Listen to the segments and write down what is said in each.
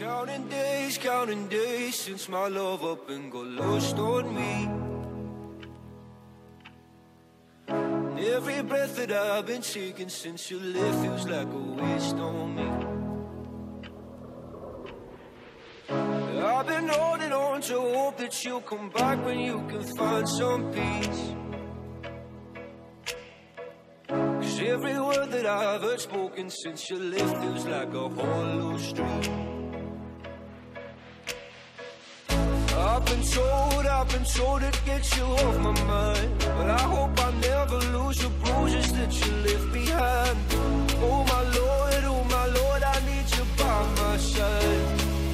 Counting days since my love up and got lost on me. And every breath that I've been taking since you left feels like a waste on me. I've been holding on to hope that you'll come back when you can find some peace. 'Cause every word that I've heard spoken since you left feels like a hollow street. I've been told it gets you off my mind, but I hope I never lose the bruises that you left behind. Oh my Lord, I need you by my side.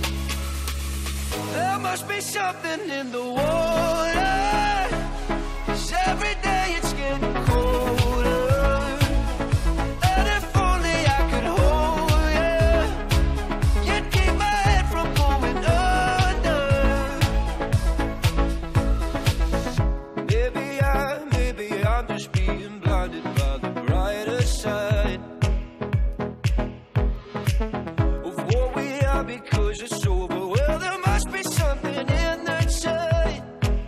There must be something in the water, 'cause every day it's getting colder. And if only I could hold you, you'd keep my head from going under. Maybe I'm just being blinded by the brighter side of what we are because it's over. Well, there must be something in the tide.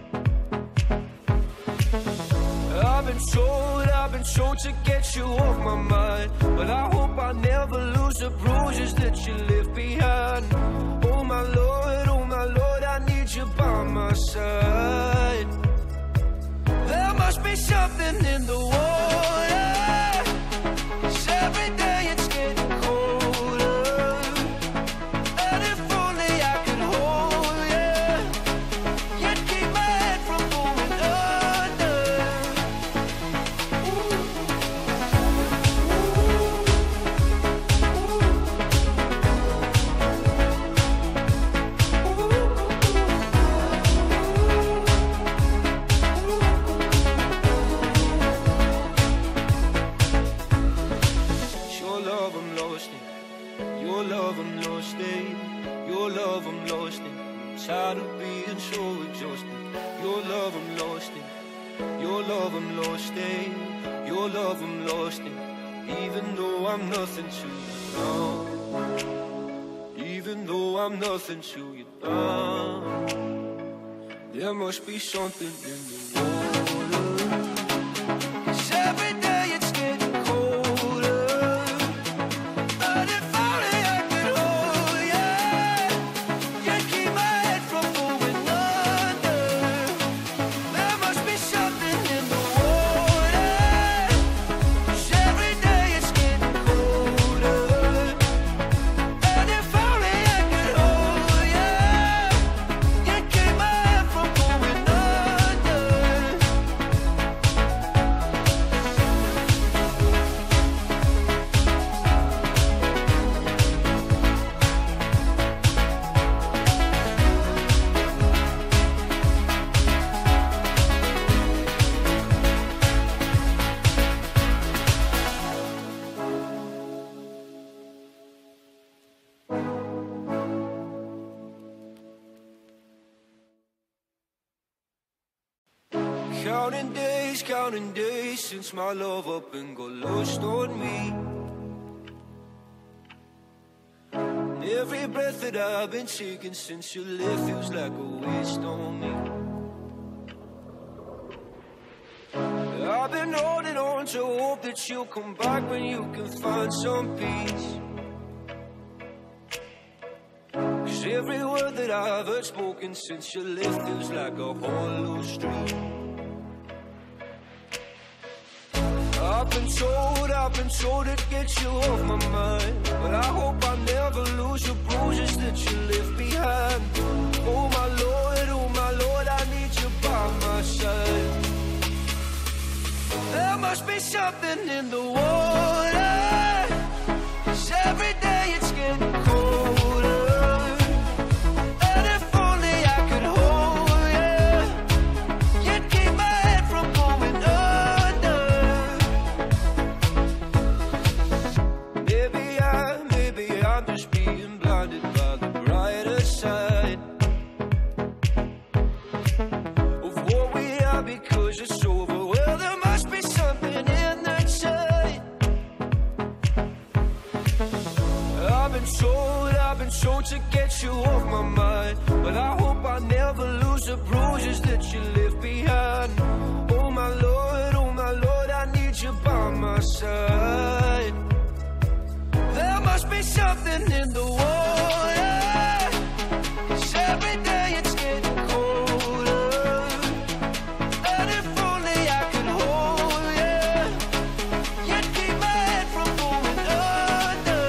I've been told to get you off my mind, but I hope I never lose the bruises that you left behind. Oh my Lord, I need you by my side. There must be something in the water, 'cause every day it's getting colder. And if only I could hold you, you'd keep my head from going under. Your love I'm lost in, your love I'm lost in, your love I'm lost in. Tired of being so exhausted. Your love I'm lost in, your love I'm lost in, your love I'm lost in. Even though I'm nothing to you now, even though I'm nothing to you now, there must be something in the water, 'cause every day it's getting colder. And if only I could hold you, you'd keep my head from going under. There must be something in the water, 'cause every day it's getting colder. And if only I could hold you, you'd keep my head from going under. Counting days since my love up and got lost on me. And every breath that I've been taking since you left feels like a waste on me. I've been holding on to hope that you'll come back when you can find some peace. 'Cause every word that I've heard spoken since you left feels like a hollow street. I've been told it gets you off my mind, but I hope I never lose the bruises that you left behind. Oh my Lord, I need you by my side. There must be something in the water, 'cause every day it's getting colder. And if only I could hold you, you'd keep my head from going under. Maybe I'm just being blinded by the brighter side of what we are because it's over. Well, there must be something in the tide. control to get you off my mind, but I hope I never lose the bruises that you left behind. Oh my Lord, I need you by my side. There must be something in the water, 'cause every day it's getting colder. And if only I could hold you, you'd keep my head from going under.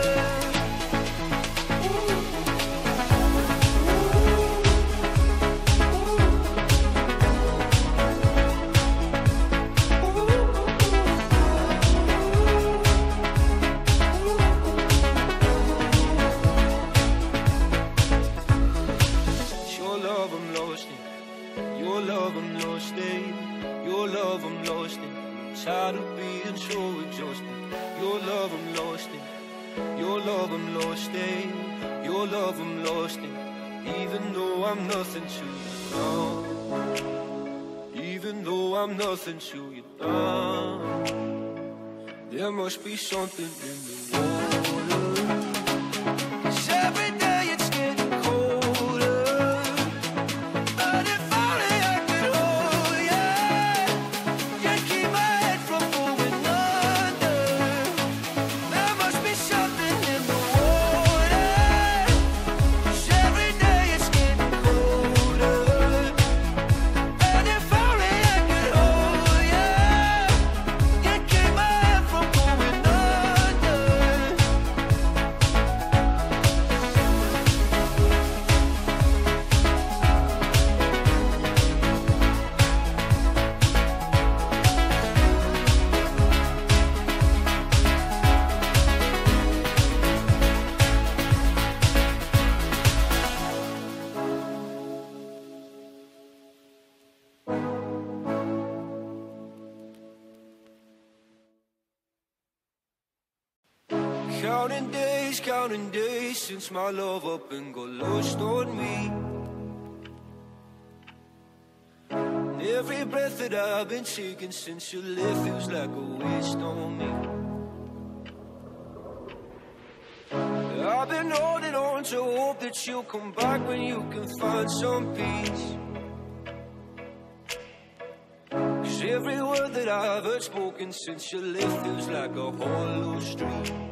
Your love I'm lost in, your love I'm lost in, your love I'm lost in. Tired of being so exhausted. Your love I'm lost in, your love I'm lost in, your love I'm lost in. Even though I'm nothing to you now, even though I'm nothing to you now, there must be something in the water, 'cause every day it's getting colder. And if only I could hold you, you'd keep my head from going under. There must be something in the water, 'cause every day it's getting colder. And if only I could hold you, you'd keep my head from going under. Counting days since my love up and got lost on me. And every breath that I've been taking since you left feels like a waste on me. I've been holding on to hope that you'll come back when you can find some peace. 'Cause every word that I've heard spoken since you left feels like a hollow street.